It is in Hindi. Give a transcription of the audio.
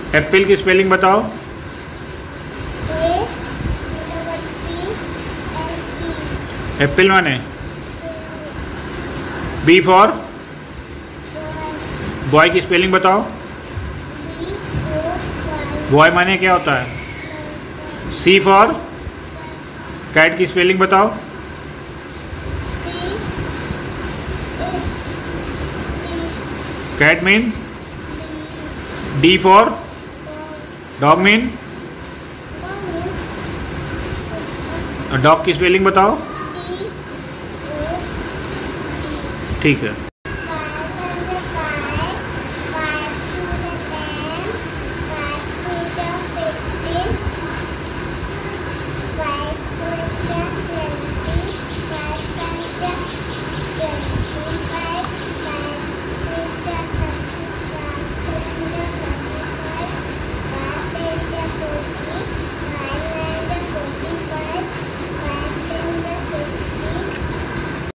एप्पल की स्पेलिंग बताओ। एप्पल माने बी फॉर बॉय की स्पेलिंग बताओ। बॉय माने क्या होता है? सी फॉर कैट की स्पेलिंग बताओ। Cat mean D for dog mean dog की स्पेलिंग बताओ। ठीक है।